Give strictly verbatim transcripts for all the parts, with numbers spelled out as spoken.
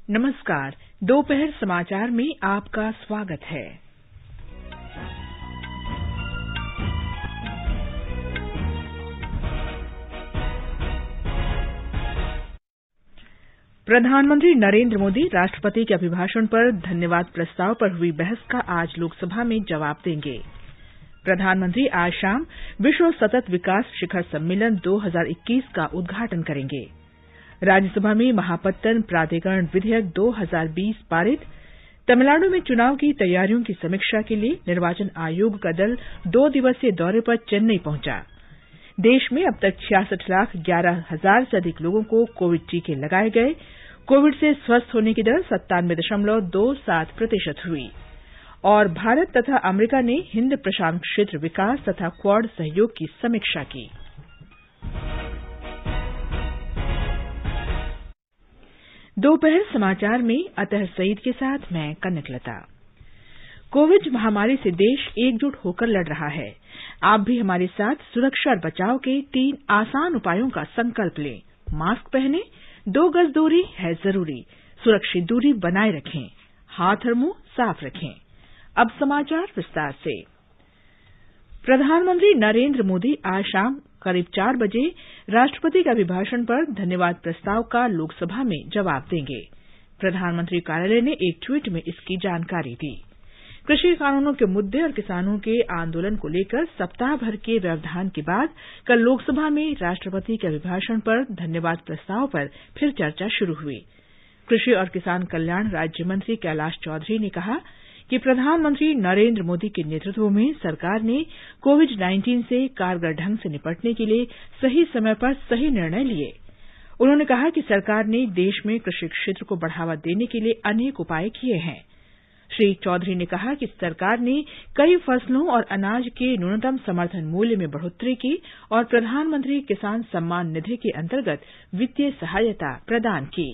नमस्कार। दोपहर समाचार में आपका स्वागत है। प्रधानमंत्री नरेंद्र मोदी राष्ट्रपति के अभिभाषण पर धन्यवाद प्रस्ताव पर हुई बहस का आज लोकसभा में जवाब देंगे। प्रधानमंत्री आज शाम विश्व सतत विकास शिखर सम्मेलन दो हज़ार इक्कीस का उद्घाटन करेंगे। राज्यसभा में महापत्तन प्राधिकरण विधेयक दो हज़ार बीस पारित। तमिलनाडु में चुनाव की तैयारियों की समीक्षा के लिए निर्वाचन आयोग का दल दो दिवसीय दौरे पर चेन्नई पहुंचा। देश में अब तक छियासठ लाख ग्यारह हजार से अधिक लोगों को कोविड टीके लगाए गए। कोविड से स्वस्थ होने की दर सत्तानवे दशमलव दो सात प्रतिशत हुई। और भारत तथा अमेरिका ने हिंद प्रशांत क्षेत्र विकास तथा क्वाड सहयोग की समीक्षा की। दोपहर समाचार में अतहर सईद के साथ मैं कनकलता। कोविड महामारी से देश एकजुट होकर लड़ रहा है। आप भी हमारे साथ सुरक्षा और बचाव के तीन आसान उपायों का संकल्प लें। मास्क पहनें, दो गज दूरी है जरूरी, सुरक्षित दूरी बनाए रखें, हाथ और मुंह साफ रखें। अब समाचार विस्तार से। प्रधानमंत्री नरेंद्र मोदी आज शाम करीब चार बजे राष्ट्रपति के अभिभाषण पर धन्यवाद प्रस्ताव का लोकसभा में जवाब देंगे। प्रधानमंत्री कार्यालय ने एक ट्वीट में इसकी जानकारी दी। कृषि कानूनों के मुद्दे और किसानों के आंदोलन को लेकर सप्ताह भर के व्यवधान के बाद कल लोकसभा में राष्ट्रपति के अभिभाषण पर धन्यवाद प्रस्ताव पर फिर चर्चा शुरू हुई। कृषि और किसान कल्याण राज्य मंत्री कैलाश चौधरी ने कहा कि प्रधानमंत्री नरेंद्र मोदी के नेतृत्व में सरकार ने कोविड नाइन्टीन से कारगर ढंग से निपटने के लिए सही समय पर सही निर्णय लिए। उन्होंने कहा कि सरकार ने देश में कृषि क्षेत्र को बढ़ावा देने के लिए अनेक उपाय किए हैं। श्री चौधरी ने कहा कि सरकार ने कई फसलों और अनाज के न्यूनतम समर्थन मूल्य में बढ़ोतरी की और प्रधानमंत्री किसान सम्मान निधि के अंतर्गत वित्तीय सहायता प्रदान की।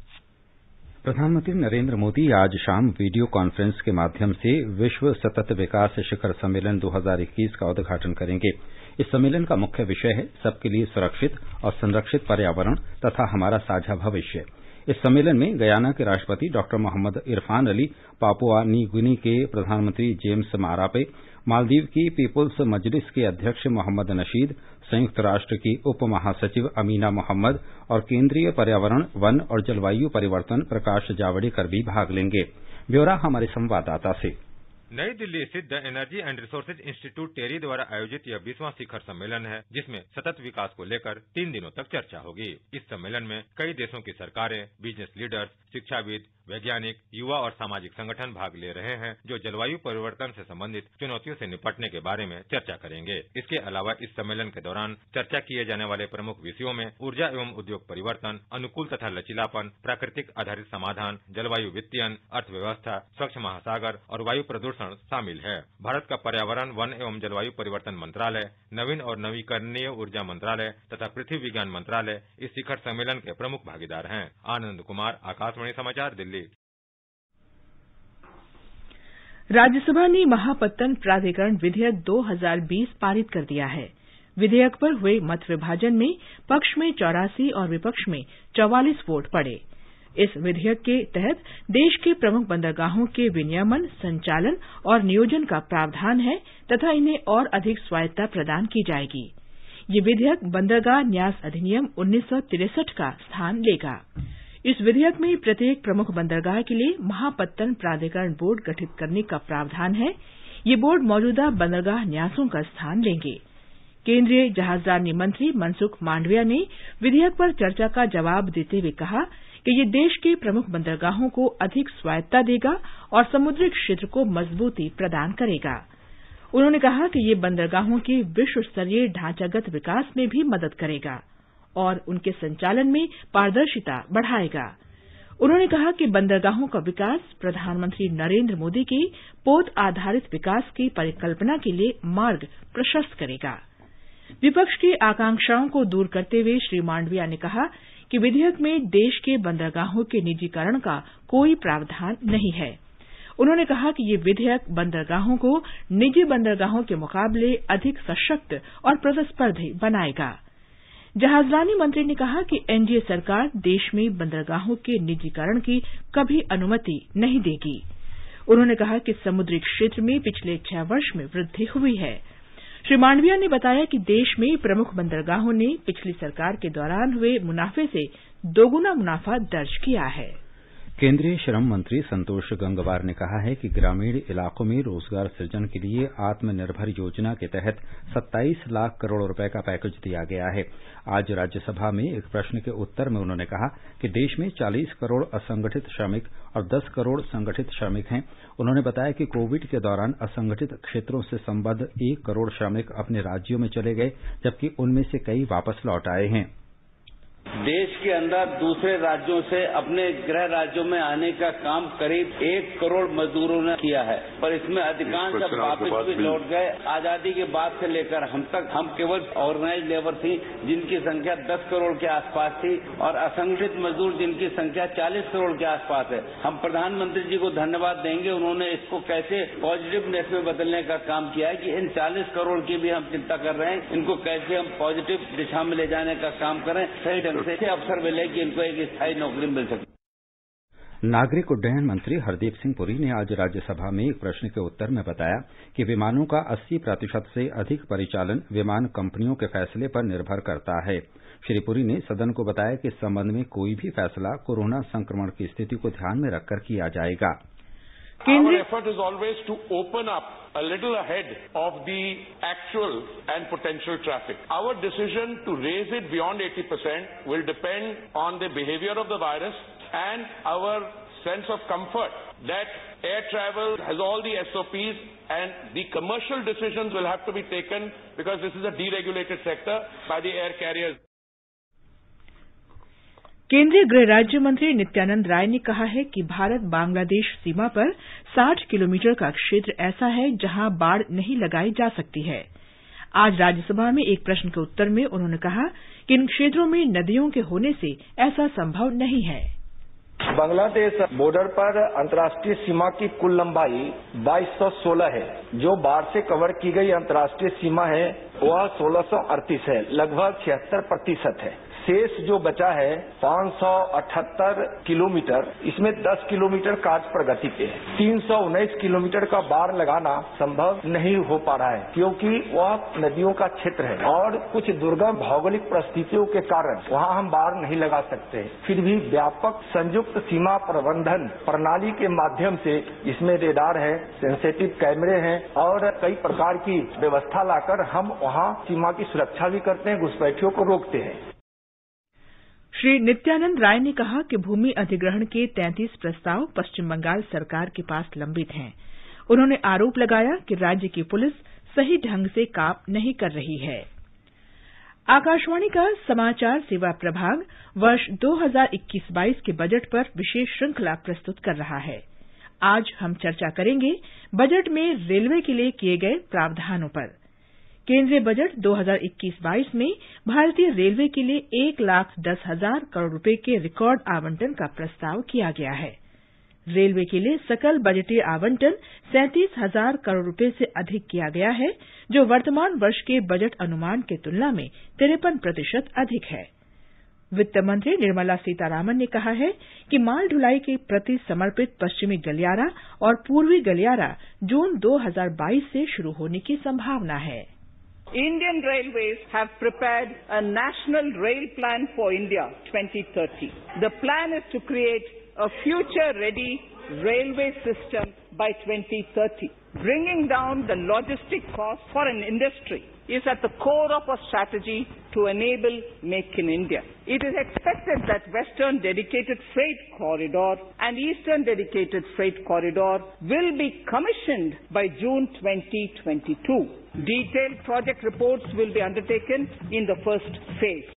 प्रधानमंत्री नरेंद्र मोदी आज शाम वीडियो कॉन्फ्रेंस के माध्यम से विश्व सतत विकास शिखर सम्मेलन दो हज़ार इक्कीस का उद्घाटन करेंगे। इस सम्मेलन का मुख्य विषय है सबके लिए सुरक्षित और संरक्षित पर्यावरण तथा हमारा साझा भविष्य। इस सम्मेलन में गयाना के राष्ट्रपति doctor Mohamed Irfaan Ali, Papua New Guinea के प्रधानमंत्री जेम्स मारापे, मालदीव की पीपुल्स मजलिस के अध्यक्ष मोहम्मद नशीद, संयुक्त राष्ट्र की उप महासचिव अमीना मोहम्मद और केंद्रीय पर्यावरण, वन और जलवायु परिवर्तन प्रकाश जावड़ेकर भी भाग लेंगे। ब्यौरा हमारे संवाददाता से। नई दिल्ली स्थित the energy and resources institute TERI द्वारा आयोजित यह बीसवां शिखर सम्मेलन है, जिसमें सतत विकास को लेकर तीन दिनों तक चर्चा होगी। इस सम्मेलन में कई देशों की सरकारें, बिजनेस लीडर्स, शिक्षाविद, वैज्ञानिक, युवा और सामाजिक संगठन भाग ले रहे हैं, जो जलवायु परिवर्तन से संबंधित चुनौतियों से निपटने के बारे में चर्चा करेंगे। इसके अलावा इस सम्मेलन के दौरान चर्चा किए जाने वाले प्रमुख विषयों में ऊर्जा एवं उद्योग परिवर्तन, अनुकूल तथा लचीलापन, प्राकृतिक आधारित समाधान, जलवायु वित्तीयन, अर्थव्यवस्था, स्वच्छ महासागर और वायु प्रदूषण शामिल है। भारत का पर्यावरण, वन एवं जलवायु परिवर्तन मंत्रालय, नवीन और नवीकरणीय ऊर्जा मंत्रालय तथा पृथ्वी विज्ञान मंत्रालय इस शिखर सम्मेलन के प्रमुख भागीदार हैं। आनंद कुमार, आकाशवाणी समाचार, दिल्ली। राज्यसभा ने महापत्तन प्राधिकरण विधेयक दो हज़ार बीस पारित कर दिया है। विधेयक पर हुए मत विभाजन में पक्ष में चौरासी और विपक्ष में चौवालीस वोट पड़े। इस विधेयक के तहत देश के प्रमुख बंदरगाहों के विनियमन, संचालन और नियोजन का प्रावधान है तथा इन्हें और अधिक स्वायत्तता प्रदान की जाएगी। ये विधेयक बंदरगाह न्यास अधिनियम उन्नीस सौ तिरसठ का स्थान लेगा। इस विधेयक में प्रत्येक प्रमुख बंदरगाह के लिए महापत्तन प्राधिकरण बोर्ड गठित करने का प्रावधान है। ये बोर्ड मौजूदा बंदरगाह न्यासों का स्थान लेंगे। केंद्रीय जहाजरानी मंत्री मनसुख मांडविया ने विधेयक पर चर्चा का जवाब देते हुए कहा कि ये देश के प्रमुख बंदरगाहों को अधिक स्वायत्तता देगा और समुद्री क्षेत्र को मजबूती प्रदान करेगा। उन्होंने कहा कि ये बंदरगाहों के विश्व स्तरीय ढांचागत विकास में भी मदद करेगा और उनके संचालन में पारदर्शिता बढ़ाएगा। उन्होंने कहा कि बंदरगाहों का विकास प्रधानमंत्री नरेंद्र मोदी की पोत आधारित विकास की परिकल्पना के लिए मार्ग प्रशस्त करेगा। विपक्ष की आकांक्षाओं को दूर करते हुए श्री मांडविया ने कहा कि विधेयक में देश के बंदरगाहों के निजीकरण का कोई प्रावधान नहीं है। उन्होंने कहा कि ये विधेयक बंदरगाहों को निजी बंदरगाहों के मुकाबले अधिक सशक्त और प्रतिस्पर्धी बनाएगा। जहाजरानी मंत्री ने कहा कि एनडीए सरकार देश में बंदरगाहों के निजीकरण की कभी अनुमति नहीं देगी। उन्होंने कहा कि समुद्री क्षेत्र में पिछले छह वर्ष में वृद्धि हुई है। श्री मांडविया ने बताया कि देश में प्रमुख बंदरगाहों ने पिछली सरकार के दौरान हुए मुनाफे से दोगुना मुनाफा दर्ज किया है। केंद्रीय श्रम मंत्री संतोष गंगवार ने कहा है कि ग्रामीण इलाकों में रोजगार सृजन के लिए आत्मनिर्भर योजना के तहत सत्ताईस लाख करोड़ रुपए का पैकेज दिया गया है। आज राज्यसभा में एक प्रश्न के उत्तर में उन्होंने कहा कि देश में चालीस करोड़ असंगठित श्रमिक और दस करोड़ संगठित श्रमिक हैं। उन्होंने बताया कि कोविड के दौरान असंगठित क्षेत्रों से संबद्ध एक करोड़ श्रमिक अपने राज्यों में चले गए, जबकि उनमें से कई वापस लौट आए हैं। देश के अंदर दूसरे राज्यों से अपने गृह राज्यों में आने का काम करीब एक करोड़ मजदूरों ने किया है, पर इसमें अधिकांश अब वापस भी लौट गए। आजादी के बाद से लेकर हम तक हम केवल ऑर्गेनाइज लेबर थी जिनकी संख्या दस करोड़ के आसपास थी और असंगठित मजदूर जिनकी संख्या चालीस करोड़ के आसपास है। हम प्रधानमंत्री जी को धन्यवाद देंगे, उन्होंने इसको कैसे पॉजिटिवनेस में बदलने का काम किया है कि इन चालीस करोड़ की भी हम चिंता कर रहे हैं, इनको कैसे हम पॉजिटिव दिशा में ले जाने का काम करें, सही ढंग से अवसर मिले कि इनको एक स्थायी नौकरी मिल सके। नागरिक उड्डयन मंत्री हरदीप सिंह पुरी ने आज राज्यसभा में एक प्रश्न के उत्तर में बताया कि विमानों का अस्सी प्रतिशत से अधिक परिचालन विमान कंपनियों के फैसले पर निर्भर करता है। श्री पुरी ने सदन को बताया कि इस संबंध में कोई भी फैसला कोरोना संक्रमण की स्थिति को ध्यान में रखकर किया जाएगा। Our effort is always to open up a little ahead of the actual and potential traffic. Our decision to raise it beyond eighty percent will depend on the behavior of the virus and our sense of comfort that air travel has all the S O Ps and the commercial decisions will have to be taken because this is a deregulated sector by the air carriers. केंद्रीय गृह राज्य मंत्री नित्यानंद राय ने कहा है कि भारत बांग्लादेश सीमा पर साठ किलोमीटर का क्षेत्र ऐसा है जहां बाड़ नहीं लगाई जा सकती है। आज राज्यसभा में एक प्रश्न के उत्तर में उन्होंने कहा कि इन क्षेत्रों में नदियों के होने से ऐसा संभव नहीं है। बांग्लादेश बॉर्डर पर अंतर्राष्ट्रीय सीमा की कुल लंबाई बाईस सौ सोलह है। जो बाढ़ से कवर की गई अंतर्राष्ट्रीय सीमा है वह सोलह सौ अड़तीस है, लगभग छिहत्तर प्रतिशत है। शेष जो बचा है पाँच सौ अठहत्तर किलोमीटर, इसमें दस किलोमीटर कार्य प्रगति पे है। तीन सौ उन्नीस किलोमीटर का बाड़ लगाना संभव नहीं हो पा रहा है क्योंकि वह नदियों का क्षेत्र है और कुछ दुर्गम भौगोलिक परिस्थितियों के कारण वहां हम बाड़ नहीं लगा सकते। फिर भी व्यापक संयुक्त सीमा प्रबंधन प्रणाली के माध्यम से इसमें रेडार है, सेंसिटिव कैमरे हैं और कई प्रकार की व्यवस्था लाकर हम वहां सीमा की सुरक्षा भी करते हैं, घुसपैठियों को रोकते हैं। श्री नित्यानंद राय ने कहा कि भूमि अधिग्रहण के तैंतीस प्रस्ताव पश्चिम बंगाल सरकार के पास लंबित हैं। उन्होंने आरोप लगाया कि राज्य की पुलिस सही ढंग से काम नहीं कर रही है। आकाशवाणी का समाचार सेवा प्रभाग वर्ष दो हज़ार इक्कीस बाईस के बजट पर विशेष श्रृंखला प्रस्तुत कर रहा है। आज हम चर्चा करेंगे बजट में रेलवे के लिए किए गए प्रावधानों पर। केंद्रीय बजट दो हज़ार इक्कीस बाईस में भारतीय रेलवे के लिए एक लाख दस हजार करोड़ रुपए के रिकॉर्ड आवंटन का प्रस्ताव किया गया है। रेलवे के लिए सकल बजटीय आवंटन सैंतीस हजार करोड़ रुपए से अधिक किया गया है, जो वर्तमान वर्ष के बजट अनुमान की तुलना में तिरपन प्रतिशत अधिक है। वित्त मंत्री निर्मला सीतारामन ने कहा है कि माल ढुलाई के प्रति समर्पित पश्चिमी गलियारा और पूर्वी गलियारा जून दो हज़ार बाईस से शुरू होने की संभावना है। Indian Railways have prepared a national rail plan for India twenty thirty. The plan is to create a future-ready railway system by twenty thirty. Bringing down the logistic costs for an industry is at the core of our strategy to enable Make in India. It is expected that Western Dedicated Freight Corridor and Eastern Dedicated Freight Corridor will be commissioned by June twenty twenty-two. Detailed project reports will be undertaken in the first phase.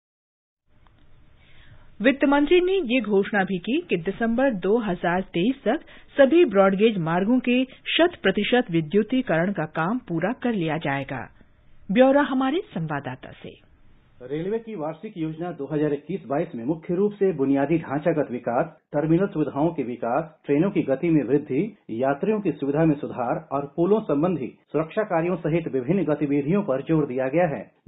वित्त मंत्री ने ये घोषणा भी की कि दिसंबर दो हज़ार तेईस तक सभी ब्रॉडगेज मार्गों के शत प्रतिशत विद्युतीकरण का काम पूरा कर लिया जाएगा। ब्यौरा हमारे संवाददाता से। रेलवे की वार्षिक योजना दो हज़ार इक्कीस बाईस में मुख्य रूप से बुनियादी ढांचागत विकास, टर्मिनल सुविधाओं के विकास, ट्रेनों की गति में वृद्धि, यात्रियों की सुविधा में सुधार और पुलों संबंधी सुरक्षा कार्यों सहित विभिन्न गतिविधियों पर जोर दिया गया है।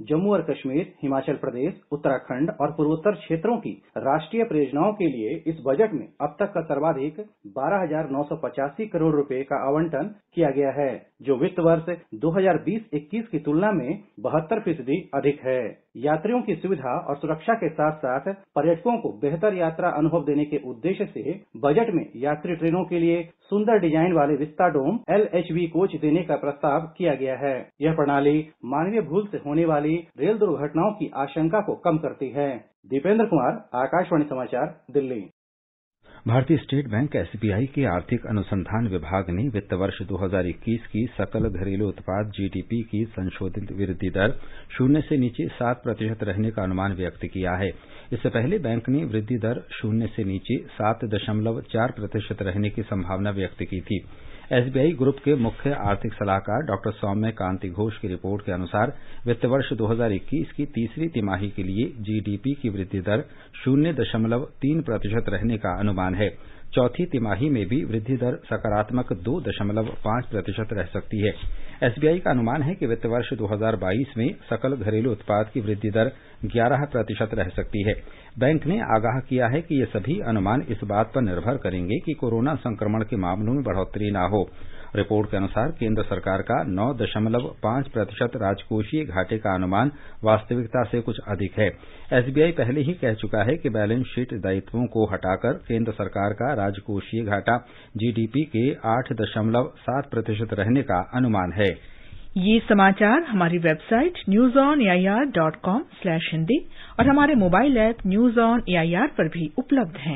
जम्मू और कश्मीर, हिमाचल प्रदेश, उत्तराखंड और पूर्वोत्तर क्षेत्रों की राष्ट्रीय परियोजनाओं के लिए इस बजट में अब तक का सर्वाधिक बारह हजार नौ सौ पचासी करोड़ रुपए का आवंटन किया गया है, जो वित्त वर्ष दो हजार बीस इक्कीस की तुलना में बहत्तर फीसदी अधिक है। यात्रियों की सुविधा और सुरक्षा के साथ साथ पर्यटकों को बेहतर यात्रा अनुभव देने के उद्देश्य से बजट में यात्री ट्रेनों के लिए सुंदर डिजाइन वाले Vistadome L H V coach देने का प्रस्ताव किया गया है। यह प्रणाली मानवीय भूल से होने वाली रेल दुर्घटनाओं की आशंका को कम करती है। दीपेंद्र कुमार, आकाशवाणी समाचार, दिल्ली। भारतीय state bank S B I के आर्थिक अनुसंधान विभाग ने वित्त वर्ष दो हजार इक्कीस की सकल घरेलू उत्पाद जी डी पी की संशोधित वृद्धि दर शून्य से नीचे सात प्रतिशत रहने का अनुमान व्यक्त किया है। इससे पहले बैंक ने वृद्धि दर शून्य से नीचे सात दशमलव चार प्रतिशत रहने की संभावना व्यक्त की थी। एस बी आई ग्रुप के मुख्य आर्थिक सलाहकार डॉक्टर सौम्य कांति घोष की रिपोर्ट के अनुसार वित्त वर्ष दो हजार इक्कीस की तीसरी तिमाही के लिए जी डी पी की वृद्धि दर शून्य दशमलव तीन प्रतिशत रहने का अनुमान है। चौथी तिमाही में भी वृद्धि दर सकारात्मक दो दशमलव पांच प्रतिशत रह सकती है। एस बी आई का अनुमान है कि वित्त वर्ष दो हजार बाईस में सकल घरेलू उत्पाद की वृद्धि दर ग्यारह प्रतिशत रह सकती है। बैंक ने आगाह किया है कि ये सभी अनुमान इस बात पर निर्भर करेंगे कि कोरोना संक्रमण के मामलों में बढ़ोतरी न हो। रिपोर्ट के अनुसार केंद्र सरकार का नौ दशमलव पांच प्रतिशत राजकोषीय घाटे का अनुमान वास्तविकता से कुछ अधिक है। एस बी आई पहले ही कह चुका है कि बैलेंस शीट दायित्वों को हटाकर केंद्र सरकार का राजकोषीय घाटा जी डी पी के आठ दशमलव सात प्रतिशत रहने का अनुमान है। ये समाचार हमारी website news on A I R dot com slash Hindi और हमारे mobile app news on A I R पर भी उपलब्ध हैं।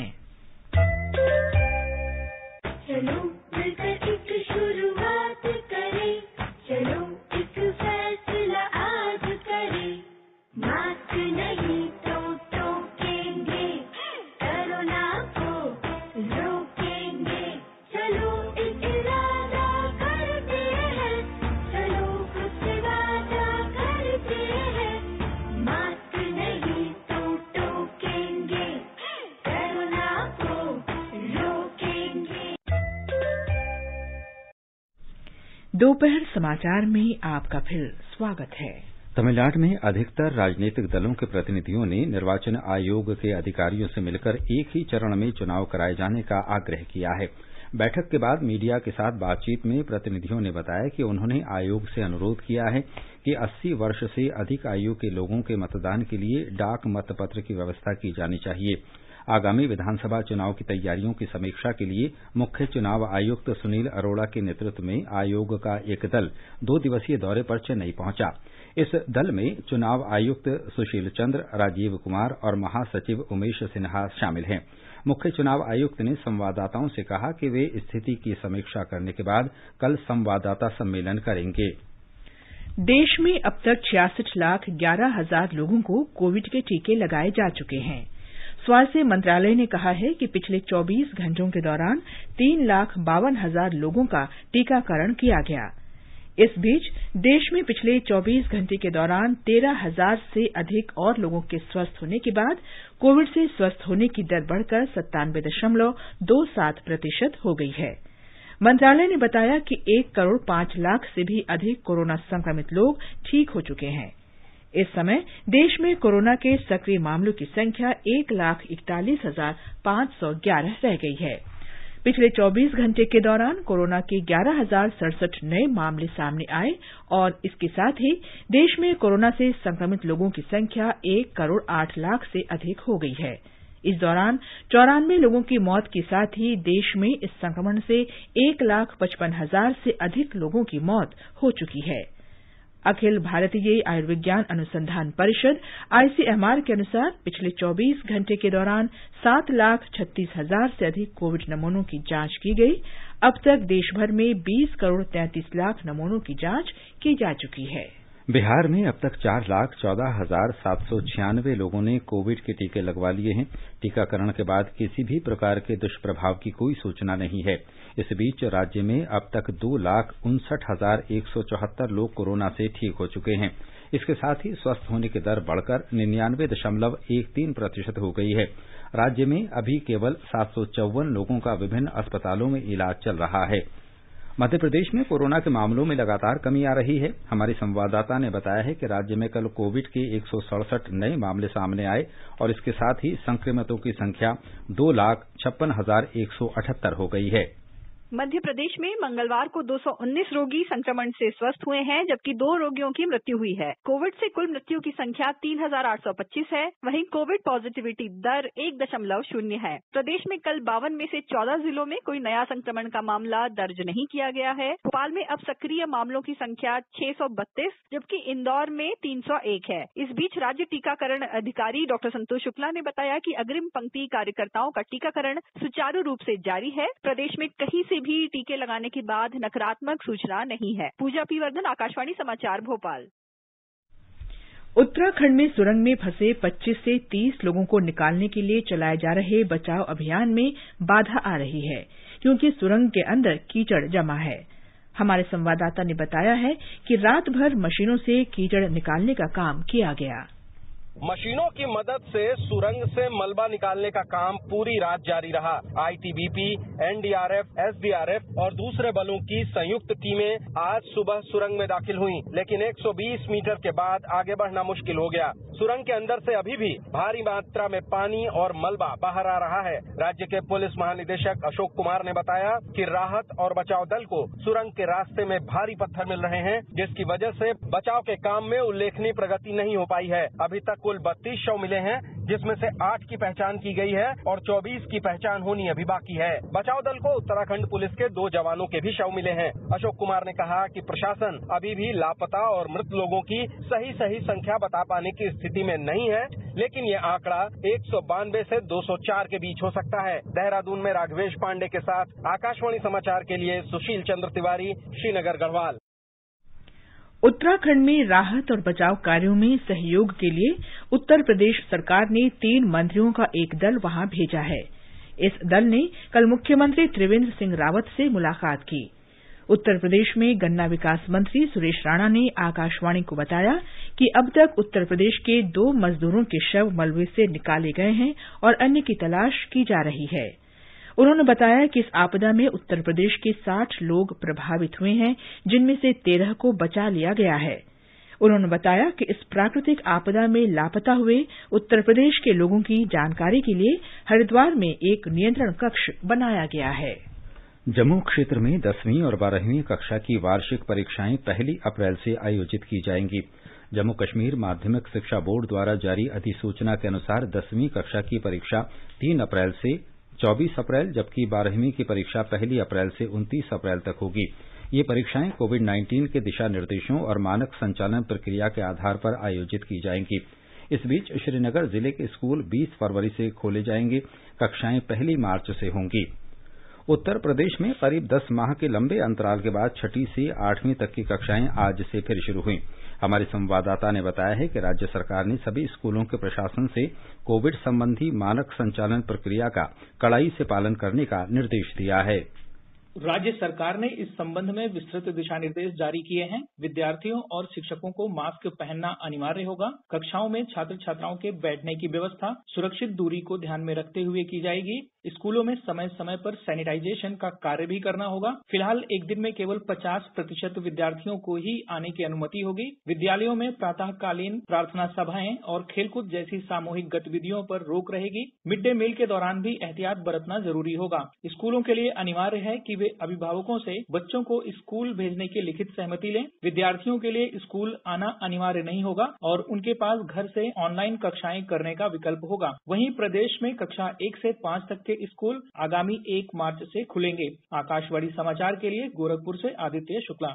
चलो मिलकर एक शुरुआत करें, चलो एक फैसला आज करें, मास्क नहीं तो टोकेंगे, कोरोना को रोकेंगे, चलो एक इरादा करते हैं, चलो खुद से वादा करते हैं, मास्क नहीं तो टोकेंगे, कोरोना को रोकेंगे। दोपहर समाचार में आपका फिर स्वागत है। तमिलनाडु में अधिकतर राजनीतिक दलों के प्रतिनिधियों ने निर्वाचन आयोग के अधिकारियों से मिलकर एक ही चरण में चुनाव कराए जाने का आग्रह किया है। बैठक के बाद मीडिया के साथ बातचीत में प्रतिनिधियों ने बताया कि उन्होंने आयोग से अनुरोध किया है कि अस्सी वर्ष से अधिक आयु के लोगों के मतदान के लिए डाक मतपत्र की व्यवस्था की जानी चाहिए। आगामी विधानसभा चुनाव की तैयारियों की समीक्षा के लिए मुख्य चुनाव आयुक्त सुनील अरोड़ा के नेतृत्व में आयोग का एक दल दो दिवसीय दौरे पर चेन्नई पहुंचा। इस दल में चुनाव आयुक्त सुशील चंद्र, राजीव कुमार और महासचिव उमेश सिन्हा शामिल हैं। मुख्य चुनाव आयुक्त ने संवाददाताओं से कहा कि वे स्थिति की समीक्षा करने के बाद कल संवाददाता सम्मेलन करेंगे। देश में अब तक छियासठ लाख ग्यारह हजार लोगों को कोविड के टीके लगाए जा चुके हैं। स्वास्थ्य मंत्रालय ने कहा है कि पिछले चौबीस घंटों के दौरान तीन लाख बावन हजार लोगों का टीकाकरण किया गया। इस बीच देश में पिछले चौबीस घंटे के दौरान तेरह हजार से अधिक और लोगों के स्वस्थ होने के बाद कोविड से स्वस्थ होने की दर बढ़कर सत्तानवे दशमलव दो सात प्रतिशत हो गई है। मंत्रालय ने बताया कि एक करोड़ पांच लाख से भी अधिक कोरोना संक्रमित लोग ठीक हो चुके हैं। इस समय देश में कोरोना के सक्रिय मामलों की संख्या एक लाख इकतालीस हजार पांच सौ ग्यारह रह गई है। पिछले चौबीस घंटे के दौरान कोरोना के ग्यारह हजार सड़सठ नए मामले सामने आए और इसके साथ ही देश में कोरोना से संक्रमित लोगों की संख्या एक करोड़ आठ लाख से अधिक हो गई है। इस दौरान चौरानवे लोगों की मौत के साथ ही देश में इस संक्रमण से एक लाख पचपन हजार से अधिक लोगों की मौत हो चुकी है। अखिल भारतीय आयुर्विज्ञान अनुसंधान परिषद आई सी एम आर के अनुसार पिछले चौबीस घंटे के दौरान सात लाख छत्तीस हजार से अधिक कोविड नमूनों की जांच की गई। अब तक देश भर में बीस करोड़ तैंतीस लाख नमूनों की जांच की जा चुकी है। बिहार में अब तक चार लाख चौदह हजार सात सौ छियानवे लोगों ने कोविड के टीके लगवा लिए हैं। टीकाकरण के बाद किसी भी प्रकार के दुष्प्रभाव की कोई सूचना नहीं है। इस बीच राज्य में अब तक दो लाख उनसठ हजार एक सौ चौहत्तर लोग कोरोना से ठीक हो चुके हैं। इसके साथ ही स्वस्थ होने की दर बढ़कर निन्यानवे दशमलव एक तीन प्रतिशत हो गई है। राज्य में अभी केवल सात सौ चौवन लोगों का विभिन्न अस्पतालों में इलाज चल रहा है। मध्य प्रदेश में कोरोना के मामलों में लगातार कमी आ रही है। हमारी संवाददाता ने बताया है कि राज्य में कल कोविड के एक सौ सड़सठ नए मामले सामने आए और इसके साथ ही संक्रमितों की संख्या दो लाख छप्पन हजार एक सौ अठहत्तर हो गई है। मध्य प्रदेश में मंगलवार को दो सौ उन्नीस रोगी संक्रमण से स्वस्थ हुए हैं, जबकि दो रोगियों की मृत्यु हुई है। कोविड से कुल मृत्यु की संख्या तीन हजार आठ सौ पच्चीस है। वहीं कोविड पॉजिटिविटी दर एक दशमलव शून्य है। प्रदेश में कल बावन में से चौदह जिलों में कोई नया संक्रमण का मामला दर्ज नहीं किया गया है। भोपाल में अब सक्रिय मामलों की संख्या छह सौ बत्तीस, जबकि इंदौर में तीन सौ एक है। इस बीच राज्य टीकाकरण अधिकारी डॉक्टर संतोष शुक्ला ने बताया कि अग्रिम पंक्ति कार्यकर्ताओं का टीकाकरण सुचारू रूप से जारी है। प्रदेश में कहीं से भी टीके लगाने के बाद नकारात्मक सूचना नहीं है। पूजा पी वर्धन, आकाशवाणी समाचार, भोपाल। उत्तराखंड में सुरंग में फंसे पच्चीस से तीस लोगों को निकालने के लिए चलाए जा रहे बचाव अभियान में बाधा आ रही है, क्योंकि सुरंग के अंदर कीचड़ जमा है। हमारे संवाददाता ने बताया है कि रात भर मशीनों से कीचड़ निकालने का काम किया गया। मशीनों की मदद से सुरंग से मलबा निकालने का काम पूरी रात जारी रहा। आईटीबीपी, एनडीआरएफ, एसडीआरएफ और दूसरे बलों की संयुक्त टीमें आज सुबह सुरंग में दाखिल हुईं, लेकिन एक सौ बीस मीटर के बाद आगे बढ़ना मुश्किल हो गया। सुरंग के अंदर से अभी भी भारी मात्रा में पानी और मलबा बाहर आ रहा है। राज्य के पुलिस महानिदेशक अशोक कुमार ने बताया कि राहत और बचाव दल को सुरंग के रास्ते में भारी पत्थर मिल रहे हैं, जिसकी वजह से बचाव के काम में उल्लेखनीय प्रगति नहीं हो पाई है। अभी तक कुल बत्तीस शव मिले हैं, जिसमें से आठ की पहचान की गई है और चौबीस की पहचान होनी अभी बाकी है। बचाव दल को उत्तराखंड पुलिस के दो जवानों के भी शव मिले हैं। अशोक कुमार ने कहा कि प्रशासन अभी भी लापता और मृत लोगों की सही सही संख्या बता पाने की स्थिति में नहीं है, लेकिन ये आंकड़ा एक सौ बानवे से दो सौ चार के बीच हो सकता है। देहरादून में राघवेश पांडे के साथ आकाशवाणी समाचार के लिए सुशील चंद्र तिवारी, श्रीनगर, गढ़वाल। उत्तराखंड में राहत और बचाव कार्यों में सहयोग के लिए उत्तर प्रदेश सरकार ने तीन मंत्रियों का एक दल वहां भेजा है। इस दल ने कल मुख्यमंत्री त्रिवेंद्र सिंह रावत से मुलाकात की। उत्तर प्रदेश में गन्ना विकास मंत्री सुरेश राणा ने आकाशवाणी को बताया कि अब तक उत्तर प्रदेश के दो मजदूरों के शव मलबे से निकाले गए हैं और अन्य की तलाश की जा रही है। उन्होंने बताया कि इस आपदा में उत्तर प्रदेश के साठ लोग प्रभावित हुए हैं, जिनमें से तेरह को बचा लिया गया है। उन्होंने बताया कि इस प्राकृतिक आपदा में लापता हुए उत्तर प्रदेश के लोगों की जानकारी के लिए हरिद्वार में एक नियंत्रण कक्ष बनाया गया है। जम्मू क्षेत्र में दसवीं और बारहवीं कक्षा की वार्षिक परीक्षाएं पहली अप्रैल से आयोजित की जाएंगी। जम्मू कश्मीर माध्यमिक शिक्षा बोर्ड द्वारा जारी अधिसूचना के अनुसार दसवीं कक्षा की परीक्षा तीन अप्रैल से चौबीस अप्रैल, जबकि बारहवीं की परीक्षा पहली अप्रैल से उनतीस अप्रैल तक होगी। ये परीक्षाएं कोविड उन्नीस के दिशा निर्देशों और मानक संचालन प्रक्रिया के आधार पर आयोजित की जाएंगी। इस बीच श्रीनगर जिले के स्कूल बीस फरवरी से खोले जाएंगे। कक्षाएं पहली मार्च से होंगी। उत्तर प्रदेश में करीब दस माह के लंबे अंतराल के बाद छठी से आठवीं तक की कक्षाएं आज से फिर शुरू हुई। हमारे संवाददाता ने बताया है कि राज्य सरकार ने सभी स्कूलों के प्रशासन से कोविड संबंधी मानक संचालन प्रक्रिया का कड़ाई से पालन करने का निर्देश दिया है। राज्य सरकार ने इस संबंध में विस्तृत दिशा निर्देश जारी किए हैं। विद्यार्थियों और शिक्षकों को मास्क पहनना अनिवार्य होगा। कक्षाओं में छात्र छात्राओं के बैठने की व्यवस्था सुरक्षित दूरी को ध्यान में रखते हुए की जाएगी। स्कूलों में समय समय पर सैनिटाइजेशन का कार्य भी करना होगा। फिलहाल एक दिन में केवल पचास प्रतिशत विद्यार्थियों को ही आने की अनुमति होगी। विद्यालयों में प्रातःकालीन प्रार्थना सभाएं और खेलकूद जैसी सामूहिक गतिविधियों पर रोक रहेगी। मिड डे मील के दौरान भी एहतियात बरतना जरूरी होगा। स्कूलों के लिए अनिवार्य है कि वे अभिभावकों से बच्चों को स्कूल भेजने की लिखित सहमति लें। विद्यार्थियों के लिए स्कूल आना अनिवार्य नहीं होगा और उनके पास घर से ऑनलाइन कक्षाएं करने का विकल्प होगा। वहीं प्रदेश में कक्षा एक से पांच तक के स्कूल आगामी एक मार्च से खुलेंगे। आकाशवाणी समाचार के लिए गोरखपुर से आदित्य शुक्ला।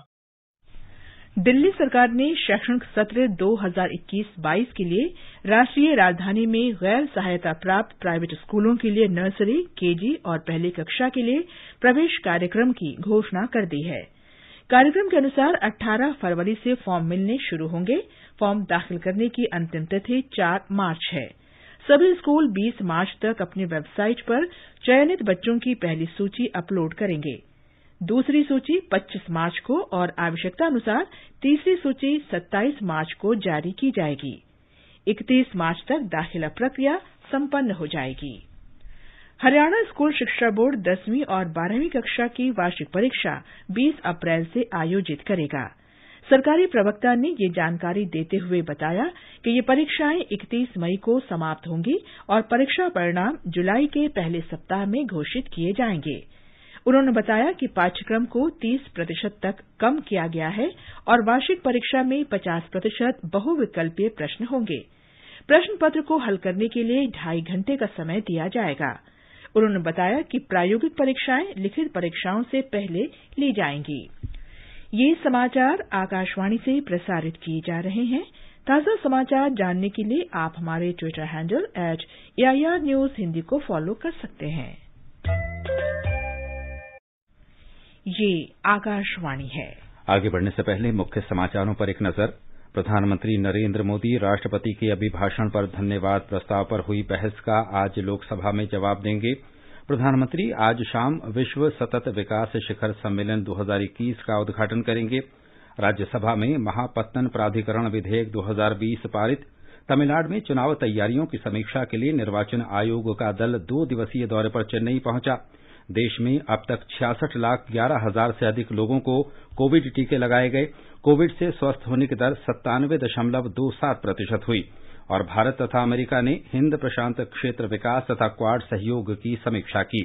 दिल्ली सरकार ने शैक्षणिक सत्र दो हज़ार इक्कीस बाईस के लिए राष्ट्रीय राजधानी में गैर सहायता प्राप्त प्राइवेट स्कूलों के लिए नर्सरी, केजी और पहली कक्षा के लिए प्रवेश कार्यक्रम की घोषणा कर दी है। कार्यक्रम के अनुसार अठारह फरवरी से फॉर्म मिलने शुरू होंगे। फॉर्म दाखिल करने की अंतिम तिथि चार मार्च है। सभी स्कूल बीस मार्च तक अपनी वेबसाइट पर चयनित बच्चों की पहली सूची अपलोड करेंगे। दूसरी सूची पच्चीस मार्च को और आवश्यकतानुसार तीसरी सूची सत्ताईस मार्च को जारी की जाएगी। इकतीस मार्च तक दाखिला प्रक्रिया संपन्न हो जाएगी। हरियाणा स्कूल शिक्षा बोर्ड दसवीं और बारहवीं कक्षा की वार्षिक परीक्षा बीस अप्रैल से आयोजित करेगा। सरकारी प्रवक्ता ने ये जानकारी देते हुए बताया कि ये परीक्षाएं इकतीस मई को समाप्त होंगी और परीक्षा परिणाम जुलाई के पहले सप्ताह में घोषित किए जाएंगे। उन्होंने बताया कि पाठ्यक्रम को तीस प्रतिशत तक कम किया गया है और वार्षिक परीक्षा में पचास प्रतिशत बहुविकल्पीय प्रश्न होंगे। प्रश्न पत्र को हल करने के लिए ढाई घंटे का समय दिया जाएगा। उन्होंने बताया कि प्रायोगिक परीक्षाएं लिखित परीक्षाओं से पहले ली जाएंगी। ये समाचार आकाशवाणी से प्रसारित किए जा रहे हैं। ताजा समाचार जानने के लिए आप हमारे Twitter handle at AIR news Hindi को फॉलो कर सकते हैं। ये आकाशवाणी है। आगे बढ़ने से पहले मुख्य समाचारों पर एक नजर। प्रधानमंत्री नरेंद्र मोदी राष्ट्रपति के अभिभाषण पर धन्यवाद प्रस्ताव पर हुई बहस का आज लोकसभा में जवाब देंगे। प्रधानमंत्री आज शाम विश्व सतत विकास शिखर सम्मेलन दो हज़ार इक्कीस का उद्घाटन करेंगे। राज्यसभा में महापत्तन प्राधिकरण विधेयक दो हज़ार बीस पारित। तमिलनाडु में चुनाव तैयारियों की समीक्षा के लिए निर्वाचन आयोग का दल दो दिवसीय दौरे पर चेन्नई पहुंचा। देश में अब तक छियासठ लाख ग्यारह हजार से अधिक लोगों को कोविड टीके लगाए गए। कोविड से स्वस्थ होने की दर सत्तानवे दशमलव दो सात प्रतिशत हुई। और भारत तथा अमेरिका ने हिंद प्रशांत क्षेत्र विकास तथा क्वाड सहयोग की समीक्षा की।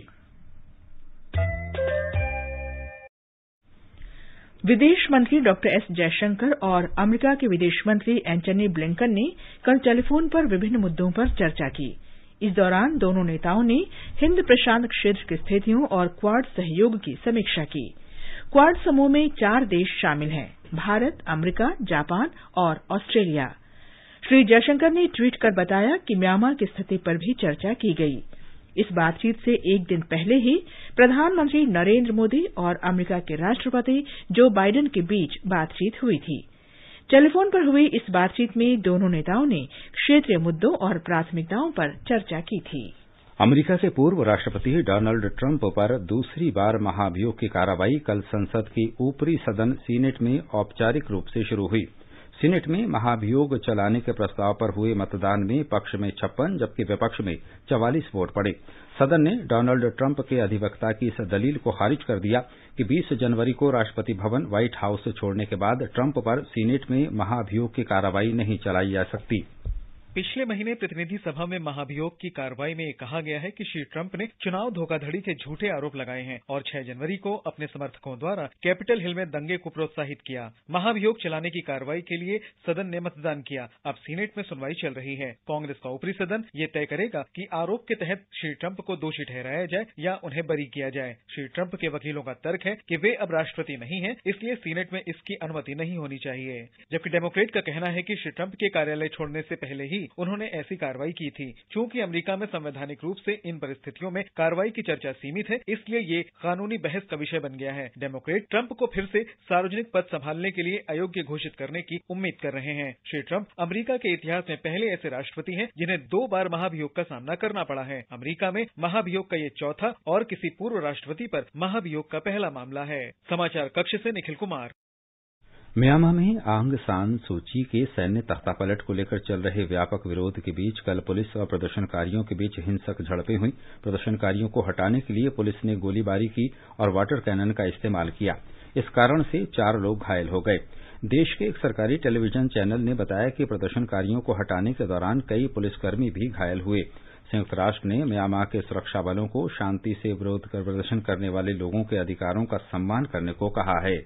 विदेश मंत्री डॉक्टर एस जयशंकर और अमेरिका के विदेश मंत्री एंटनी ब्लिंकन ने कल टेलीफोन पर विभिन्न मुद्दों पर चर्चा की। इस दौरान दोनों नेताओं ने हिंद प्रशांत क्षेत्र की स्थितियों और क्वाड सहयोग की समीक्षा की। क्वाड समूह में चार देश शामिल हैं, भारत, अमेरिका, जापान और ऑस्ट्रेलिया। श्री जयशंकर ने ट्वीट कर बताया कि म्यांमार की स्थिति पर भी चर्चा की गई। इस बातचीत से एक दिन पहले ही प्रधानमंत्री नरेंद्र मोदी और अमेरिका के राष्ट्रपति जो बाइडेन के बीच बातचीत हुई थी। टेलीफोन पर हुई इस बातचीत में दोनों नेताओं ने क्षेत्रीय मुद्दों और प्राथमिकताओं पर चर्चा की थी। अमेरिका के पूर्व राष्ट्रपति डोनाल्ड ट्रंप पर दूसरी बार महाभियोग की कार्रवाई कल संसद के ऊपरी सदन सीनेट में औपचारिक रूप से शुरू हुई। सीनेट में महाभियोग चलाने के प्रस्ताव पर हुए मतदान में पक्ष में छप्पन जबकि विपक्ष में चवालीस वोट पड़े। सदन ने डोनाल्ड ट्रंप के अधिवक्ता की इस दलील को खारिज कर दिया कि बीस जनवरी को राष्ट्रपति भवन व्हाइट हाउस छोड़ने के बाद ट्रंप पर सीनेट में महाभियोग की कार्रवाई नहीं चलाई जा सकती। पिछले महीने प्रतिनिधि सभा में महाभियोग की कार्रवाई में कहा गया है कि श्री ट्रंप ने चुनाव धोखाधड़ी के झूठे आरोप लगाए हैं और छह जनवरी को अपने समर्थकों द्वारा कैपिटल हिल में दंगे को प्रोत्साहित किया। महाभियोग चलाने की कार्रवाई के लिए सदन ने मतदान किया। अब सीनेट में सुनवाई चल रही है। कांग्रेस का ऊपरी सदन ये तय करेगा कि आरोप के तहत श्री ट्रंप को दोषी ठहराया जाए या उन्हें बरी किया जाए। श्री ट्रंप के वकीलों का तर्क है कि वे अब राष्ट्रपति नहीं है, इसलिए सीनेट में इसकी अनुमति नहीं होनी चाहिए। जबकि डेमोक्रेट का कहना है कि श्री ट्रंप के कार्यालय छोड़ने से पहले ही उन्होंने ऐसी कार्रवाई की थी। चूंकि अमेरिका में संवैधानिक रूप से इन परिस्थितियों में कार्रवाई की चर्चा सीमित है, इसलिए ये कानूनी बहस का विषय बन गया है। डेमोक्रेट ट्रंप को फिर से सार्वजनिक पद संभालने के लिए अयोग्य घोषित करने की उम्मीद कर रहे हैं। श्री ट्रंप अमेरिका के इतिहास में पहले ऐसे राष्ट्रपति हैं जिन्हें दो बार महाभियोग का सामना करना पड़ा है। अमेरिका में महाभियोग का ये चौथा और किसी पूर्व राष्ट्रपति पर महाभियोग का पहला मामला है। समाचार कक्ष से निखिल कुमार। म्यांमार में आंग सान सूची के सैन्य तख्तापलट को लेकर चल रहे व्यापक विरोध के बीच कल पुलिस और प्रदर्शनकारियों के बीच हिंसक झड़पें हुई। प्रदर्शनकारियों को हटाने के लिए पुलिस ने गोलीबारी की और वाटर कैनन का इस्तेमाल किया। इस कारण से चार लोग घायल हो गए। देश के एक सरकारी टेलीविजन चैनल ने बताया कि प्रदर्शनकारियों को हटाने के दौरान कई पुलिसकर्मी भी घायल हुए। संयुक्त राष्ट्र ने म्यांमार के सुरक्षा बलों को शांति से विरोध कर प्रदर्शन करने वाले लोगों के अधिकारों का सम्मान करने को कहा है।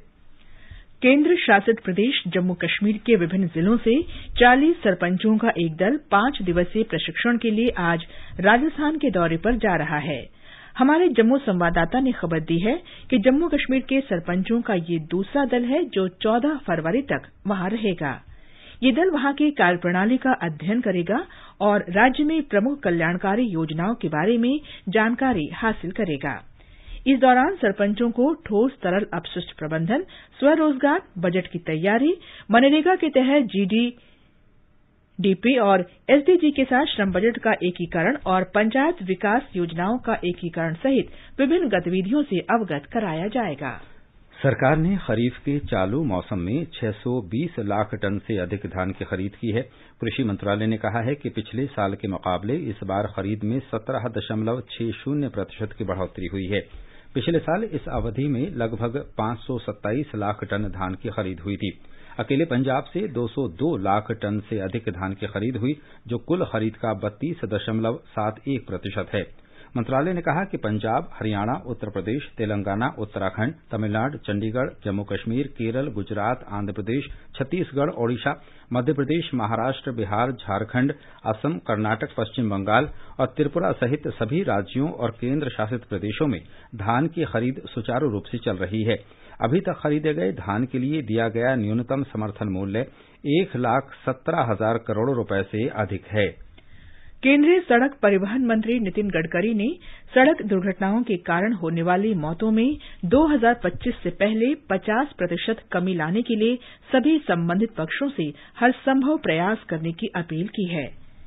केंद्र शासित प्रदेश जम्मू कश्मीर के विभिन्न जिलों से चालीस सरपंचों का एक दल पांच दिवसीय प्रशिक्षण के लिए आज राजस्थान के दौरे पर जा रहा है। हमारे जम्मू संवाददाता ने खबर दी है कि जम्मू कश्मीर के सरपंचों का ये दूसरा दल है जो चौदह फरवरी तक वहां रहेगा। ये दल वहां की कार्यप्रणाली का अध्ययन करेगा और राज्य में प्रमुख कल्याणकारी योजनाओं के बारे में जानकारी हासिल करेगा। इस दौरान सरपंचों को ठोस तरल अपशिष्ट प्रबंधन, स्वरोजगार, बजट की तैयारी, मनरेगा के तहत जीडीपी और एसडीजी के साथ श्रम बजट का एकीकरण और पंचायत विकास योजनाओं का एकीकरण सहित विभिन्न गतिविधियों से अवगत कराया जाएगा। सरकार ने खरीफ के चालू मौसम में छह सौ बीस लाख टन से अधिक धान की खरीद की है। कृषि मंत्रालय ने कहा है कि पिछले साल के मुकाबले इस बार खरीद में सत्रह दशमलव छह शून्य प्रतिशत की बढ़ोतरी हुई है। पिछले साल इस अवधि में लगभग पांच सौ सत्ताईस लाख टन धान की खरीद हुई थी। अकेले पंजाब से दो सौ दो लाख टन से अधिक धान की खरीद हुई, जो कुल खरीद का बत्तीस दशमलव सात एक प्रतिशत है। मंत्रालय ने कहा कि पंजाब, हरियाणा, उत्तर प्रदेश, तेलंगाना, उत्तराखंड, तमिलनाडु, चंडीगढ़, जम्मू कश्मीर, केरल, गुजरात, आंध्र प्रदेश, छत्तीसगढ़, ओडिशा, मध्य प्रदेश, महाराष्ट्र, बिहार, झारखंड, असम, कर्नाटक, पश्चिम बंगाल और त्रिपुरा सहित सभी राज्यों और केंद्र शासित प्रदेशों में धान की खरीद सुचारू रूप से चल रही है। अभी तक खरीदे गए धान के लिए दिया गया न्यूनतम समर्थन मूल्य एक लाख सत्रह हजार करोड़ रुपए से अधिक है। केंद्रीय सड़क परिवहन मंत्री नितिन गडकरी ने सड़क दुर्घटनाओं के कारण होने वाली मौतों में दो हज़ार पच्चीस से पहले पचास प्रतिशत कमी लाने के लिए सभी संबंधित पक्षों से हर संभव प्रयास करने की अपील की है।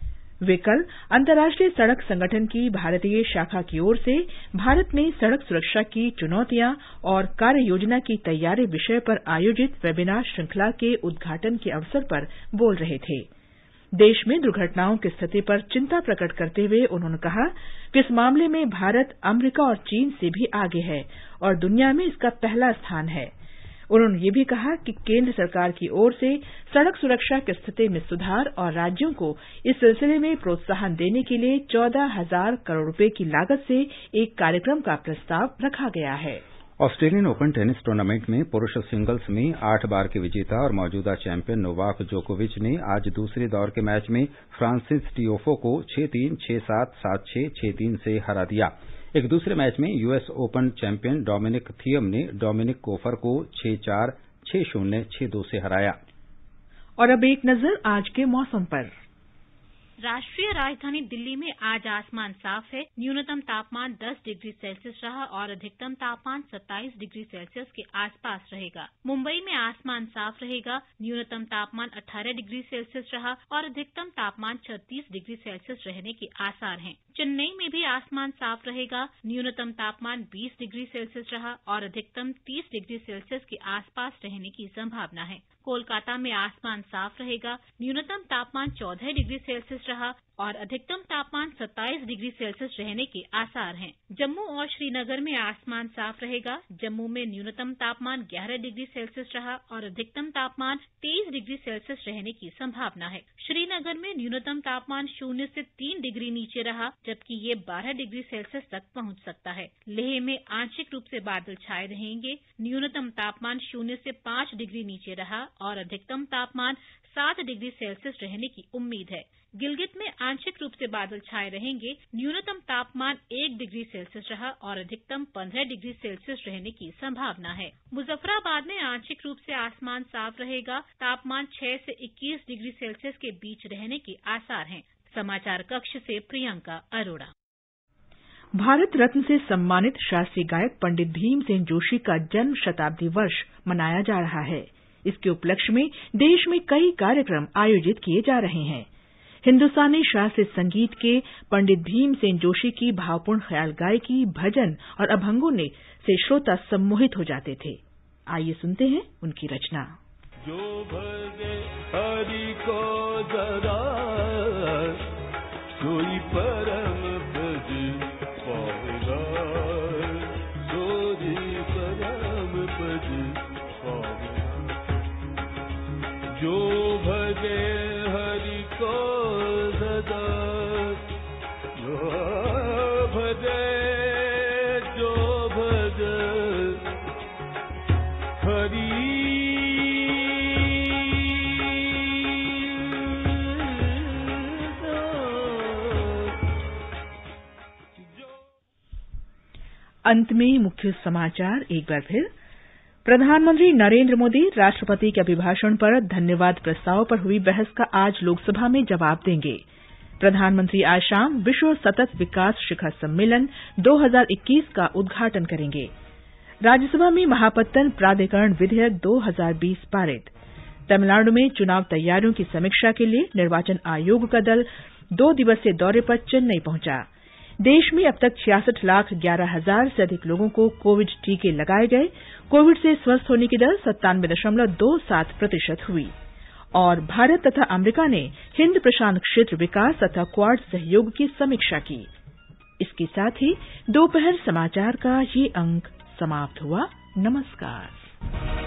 वे कल अंतर्राष्ट्रीय सड़क संगठन की भारतीय शाखा की ओर से भारत में सड़क सुरक्षा की चुनौतियां और कार्य योजना की तैयारी विषय पर आयोजित वेबिनार श्रृंखला के उद्घाटन के अवसर पर बोल रहे थे। देश में दुर्घटनाओं की स्थिति पर चिंता प्रकट करते हुए उन्होंने कहा कि इस मामले में भारत अमेरिका और चीन से भी आगे है और दुनिया में इसका पहला स्थान है। उन्होंने ये भी कहा कि केंद्र सरकार की ओर से सड़क सुरक्षा की स्थिति में सुधार और राज्यों को इस सिलसिले में प्रोत्साहन देने के लिए चौदह हजार करोड़ रुपए की लागत से एक कार्यक्रम का प्रस्ताव रखा गया है। ऑस्ट्रेलियन ओपन टेनिस टूर्नामेंट में पुरुष सिंगल्स में आठ बार के विजेता और मौजूदा चैंपियन नोवाक जोकोविच ने आज दूसरे दौर के मैच में फ्रांसिस टियोफो को छह तीन, छह सात, सात छह, छह तीन से हरा दिया। एक दूसरे मैच में US Open champion Dominic Thiem ने डोमिनिक कोफर को छह चार, छह शून्य, छह दो से हराया। और अब एक नजर आज के मौसम पर। राष्ट्रीय राजधानी दिल्ली में आज आसमान साफ है। न्यूनतम तापमान दस डिग्री सेल्सियस रहा और अधिकतम तापमान सत्ताईस डिग्री सेल्सियस के आसपास रहेगा। मुंबई में आसमान साफ रहेगा। न्यूनतम तापमान अठारह डिग्री सेल्सियस रहा और अधिकतम तापमान छत्तीस डिग्री सेल्सियस रहने के आसार हैं। चेन्नई में भी आसमान साफ रहेगा। न्यूनतम तापमान बीस डिग्री सेल्सियस रहा और अधिकतम तीस डिग्री सेल्सियस के आसपास रहने की संभावना है। कोलकाता में आसमान साफ रहेगा। न्यूनतम तापमान चौदह डिग्री सेल्सियस रहा और अधिकतम तापमान सत्ताईस डिग्री सेल्सियस रहने के आसार हैं। जम्मू और श्रीनगर में आसमान साफ रहेगा। जम्मू में न्यूनतम तापमान ग्यारह डिग्री सेल्सियस रहा और अधिकतम तापमान तेईस डिग्री सेल्सियस रहने की संभावना है। श्रीनगर में न्यूनतम तापमान शून्य से तीन डिग्री नीचे रहा, जबकि ये बारह डिग्री सेल्सियस तक पहुंच सकता है। लेह में आंशिक रूप से बादल छाए रहेंगे। न्यूनतम तापमान शून्य से पांच डिग्री नीचे रहा और अधिकतम तापमान सात डिग्री सेल्सियस रहने की उम्मीद है। गिलगित में आंशिक रूप से बादल छाए रहेंगे। न्यूनतम तापमान एक डिग्री सेल्सियस रहा और अधिकतम पंद्रह डिग्री सेल्सियस रहने की संभावना है। मुजफ्फराबाद में आंशिक रूप से आसमान साफ रहेगा। तापमान छह से इक्कीस डिग्री सेल्सियस के बीच रहने के आसार हैं। समाचार कक्ष से प्रियंका अरोड़ा। भारत रत्न से सम्मानित शास्त्रीय गायक पंडित भीमसेन जोशी का जन्म शताब्दी वर्ष मनाया जा रहा है। इसके उपलक्ष्य में देश में कई कार्यक्रम आयोजित किए जा रहे हैं। हिंदुस्तानी शास्त्रीय संगीत के पंडित भीमसेन जोशी की भावपूर्ण ख्याल गायकी, भजन और अभंगों ने से श्रोता सम्मोहित हो जाते थे। आइए सुनते हैं उनकी रचना। जो भगे हरि को जरा कोई परम पद पावेगा, कोई परम पद पावेगा। जो भगे हरि को सदा, जो भजे जो भजे हरि अंत में मुख्य समाचार एक बार फिर। प्रधानमंत्री नरेंद्र मोदी राष्ट्रपति के अभिभाषण पर धन्यवाद प्रस्ताव पर हुई बहस का आज लोकसभा में जवाब देंगे। प्रधानमंत्री आज शाम विश्व सतत विकास शिखर सम्मेलन दो हज़ार इक्कीस का उद्घाटन करेंगे। राज्यसभा में महापत्तन प्राधिकरण विधेयक दो हज़ार बीस पारित। तमिलनाडु में चुनाव तैयारियों की समीक्षा के लिए निर्वाचन आयोग का दल दो दिवसीय दौरे पर चेन्नई पहुंचा। देश में अब तक छियासठ लाख ग्यारह हजार से अधिक लोगों को कोविड टीके लगाए गए। कोविड से स्वस्थ होने की दर सत्तानवे दशमलव दो सात प्रतिशत हुई। और भारत तथा अमेरिका ने हिंद प्रशांत क्षेत्र विकास तथा क्वाड सहयोग की समीक्षा की। इसके साथ ही दोपहर समाचार का ये अंक समाप्त हुआ। नमस्कार।